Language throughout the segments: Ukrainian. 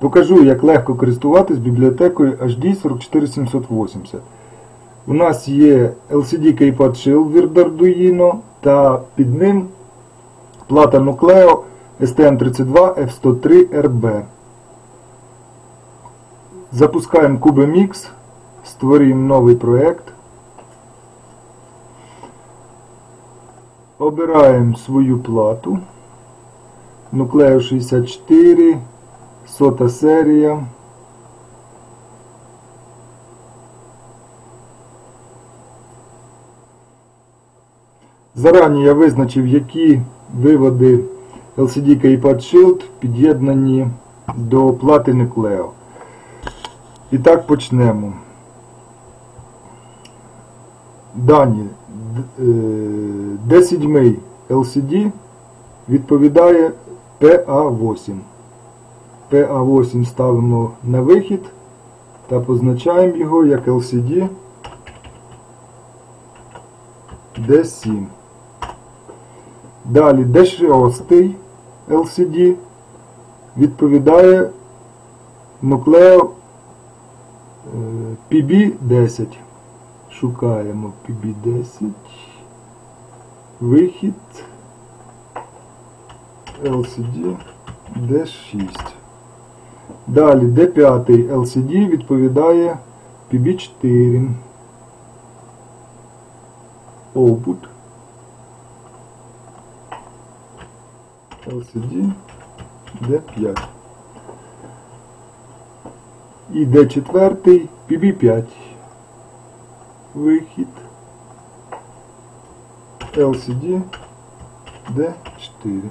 Покажу, як легко користуватись бібліотекою HD 44780. У нас є LCD Keypad Shield від Arduino та під ним плата Nucleo STM32F103RB. Запускаємо CubeMX, створюємо новий проєкт. Обираємо свою плату. Nucleo 64, 100 серія. Зарані я визначив, які виводи LCD Keypad Shield під'єднані до плати Nucleo. І так почнемо. Дані. D7 LCD відповідає PA8. PA8 ставимо на вихід та позначаємо його як LCD D7. Далі D6 LCD відповідає Nucleo PB10. Шукаємо PB10. Вихід LCD D6. Далі D5 LCD відповідає PB4. Output LCD D5. І D4 PB5. Вихід LCD D4.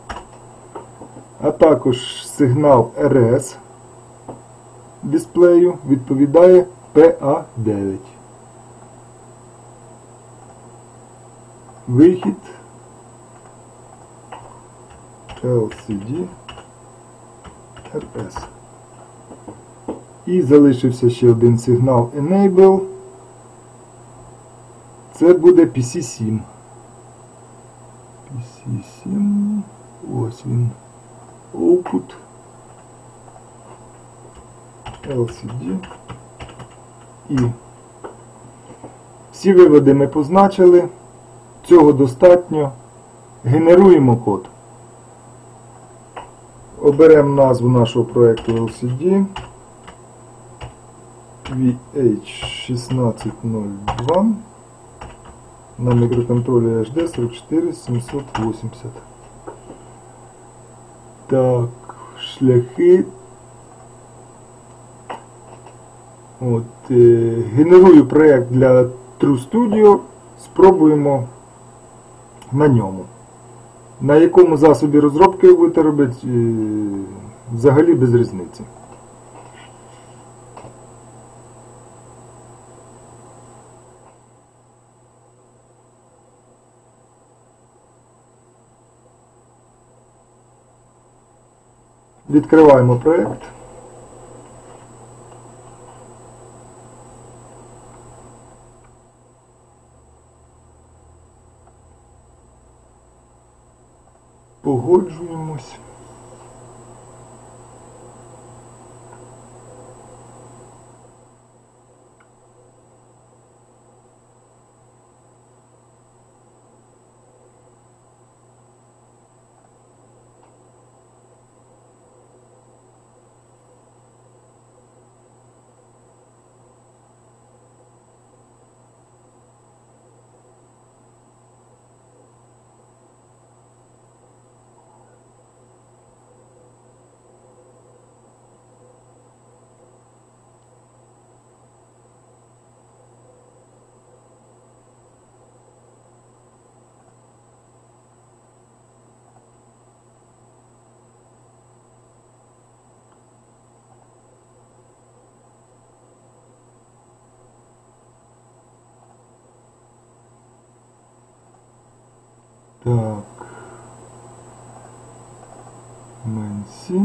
А також сигнал RS дисплею відповідає PA9. Вихід LCD RS. І залишився ще один сигнал Enable. Це буде PC7. PC7. Ось він. Output LCD. І всі виводи ми позначили. Цього достатньо. Генеруємо код. Оберемо назву нашого проєкту LCD. VH1602 на мікроконтролері HD 44780. Так, шляхи. Генерую проєкт для TrueStudio. Спробуємо на ньому. На якому засобі розробки ви будете робити, взагалі без різниці. Відкриваємо проєкт. Погоджуємось. Так. Менсі.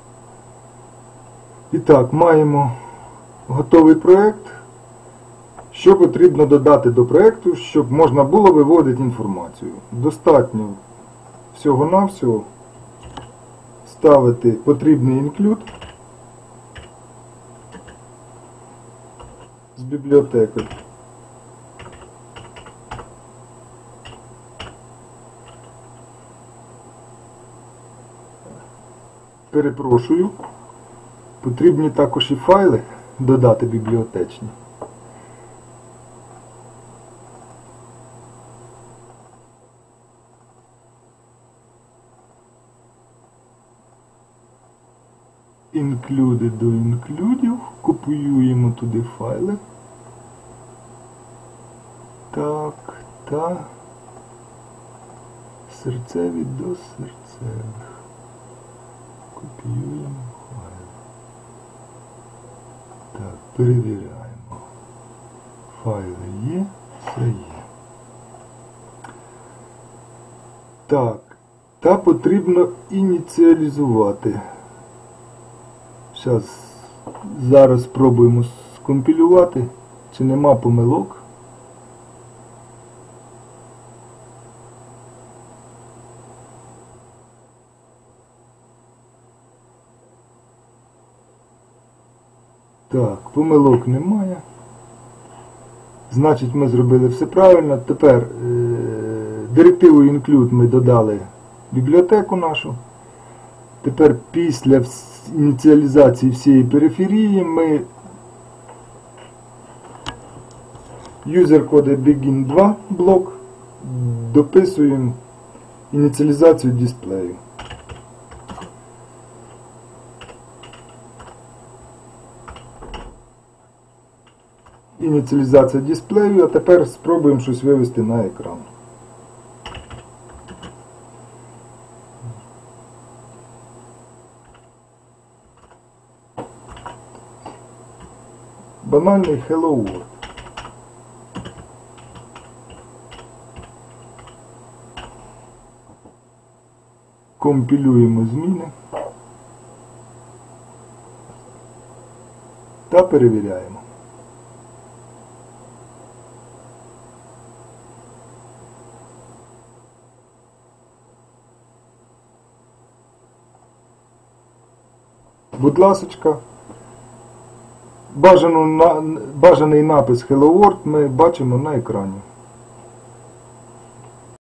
І так, маємо готовий проєкт. Що потрібно додати до проєкту, щоб можна було виводити інформацію? Достатньо всього-навсього ставити потрібний include з бібліотекою. Перепрошую, потрібні також і файли додати бібліотечні. Include до інклюдів, копіюємо туди файли. Так, та серцеві до серцевих. Копіюємо файли. Так, перевіряємо. Файли є, все є. Так, та потрібно ініціалізувати. Зараз спробуємо скомпілювати, чи нема помилок. Так, помилок немає. Значить, ми зробили все правильно. Тепер директивою include ми додали бібліотеку нашу. Тепер після ініціалізації всієї периферії ми user-code begin 2 блок дописуємо ініціалізацію дисплею. Ініціалізація дисплею, а тепер спробуємо щось вивести на екран. Банальний Hello World. Компілюємо зміни та перевіряємо. Будь ласочка, бажаний напис Hello World ми бачимо на екрані.